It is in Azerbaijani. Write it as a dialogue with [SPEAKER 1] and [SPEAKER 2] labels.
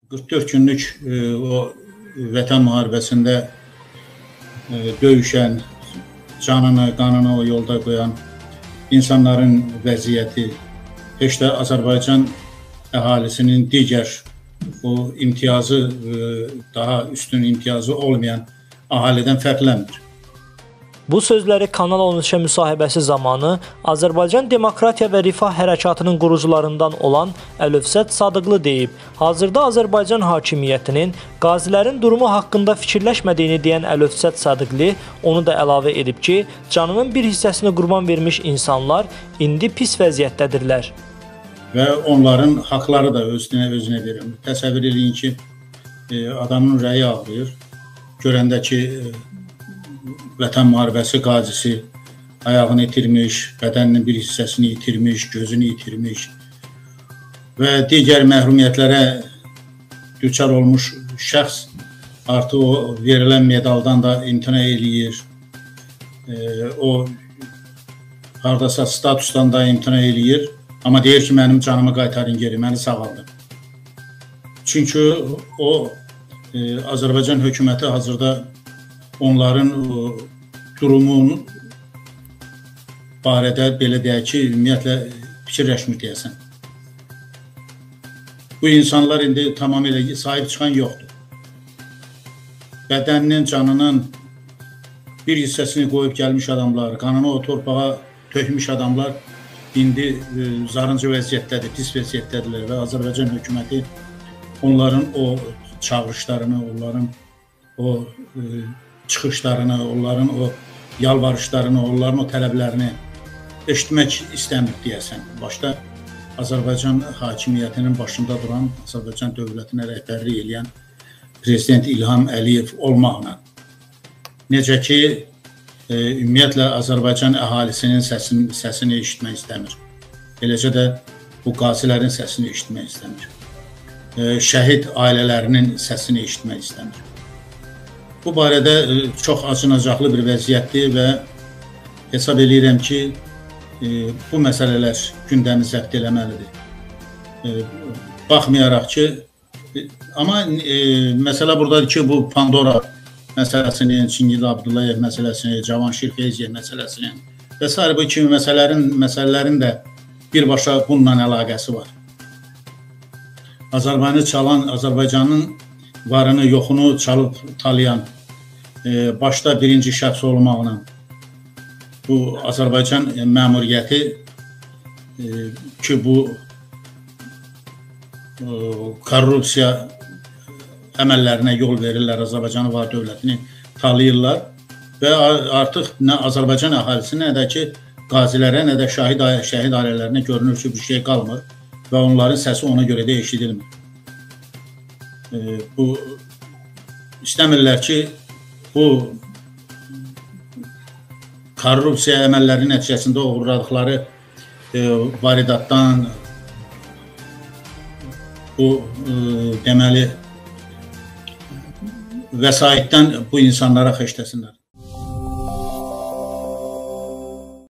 [SPEAKER 1] 44 günlük o vətən müharibəsində döyüşən, canını, qanını o yolda qoyan insanların vəziyyəti heç də Azərbaycan əhalisinin digər o imtiyazı, daha üstün imtiyazı olmayan ahalidən fərqlənmir.
[SPEAKER 2] Bu sözləri Kanal 13-ə müsahibəsi zamanı Azərbaycan Demokratiya və Rifah Hərəkatının qurucularından olan Əlövsət Sadıqlı deyib. Hazırda Azərbaycan hakimiyyətinin qazilərin durumu haqqında fikirləşmədiyini deyən Əlövsət Sadıqlı onu da əlavə edib ki, canının bir hissəsini qurban vermiş insanlar indi pis vəziyyətdədirlər.
[SPEAKER 1] Və onların haqları da özünə verir. Təsəvvür edin ki, adamın ürəyi ağrıyır. Görəndə ki, vətən müharibəsi qazisi ayağını itirmiş, bədəninin bir hissəsini itirmiş, gözünü itirmiş və digər məhrumiyyətlərə düçar olmuş şəxs artıq o verilən medaldan da imtina eləyir. O haradasa statusdan da imtina eləyir, amma deyir ki, mənim canımı qaytarın geri, məni sağaldın. Çünki o Azərbaycan hökuməti hazırda onların durumunun barədə belə deyək ki, ümumiyyətlə fikirləşmir deyəsən. Bu insanlar indi tamamilə sahib çıxan yoxdur. Bədəninin, canının bir hissəsini qoyub gəlmiş adamlar, qanını o torpağa tökmüş adamlar indi zarıncı vəziyyətdədir, pis vəziyyətdədirlər və Azərbaycan hökuməti onların o çağırışlarını, onların o çıxışlarını, onların o yalvarışlarını, onların o tələblərini eşitmək istəmir deyəsən. Başda Azərbaycan hakimiyyətinin başında duran, Azərbaycan dövlətinə rəhbərlik edən Prezident İlham Əliyev olmaqla. Necə ki, ümumiyyətlə Azərbaycan əhalisinin səsini eşitmək istəmir. Eləcə də bu qazilərin səsini eşitmək istəmir. Şəhid ailələrinin səsini eşitmək istəmir. Bu barədə çox acınacaqlı bir vəziyyətdir və hesab edirəm ki, bu məsələlər gündəmi zəbt eləməlidir. Baxmayaraq ki, amma məsələ buradadır ki, bu Pandora məsələsinin, Çingil Abdullayev məsələsinin, Cavanşir Feyziyev məsələsinin və s. bu kimi məsələlərin də birbaşa bununla əlaqəsi var. Azərbaycanı çalan, Azərbaycanın varını, yoxunu çalıb talayan, başda birinci şəxs olmaqla bu Azərbaycan məmuriyyəti ki, bu korrupsiya əməllərinə yol verirlər, Azərbaycanı var dövlətini talayırlar və artıq nə Azərbaycan əhalisinin, nə də ki, qazilərə, nə də şəhid ailələrinə görünür ki, bir şey qalmır və onların səsi ona görə də eşidilmir. Bu istəmirlər ki, bu korrupsiya əməlləri nəticəsində uğurladıqları varidatdan, bu deməli vəsaitdən bu insanlara xəşləsinlər.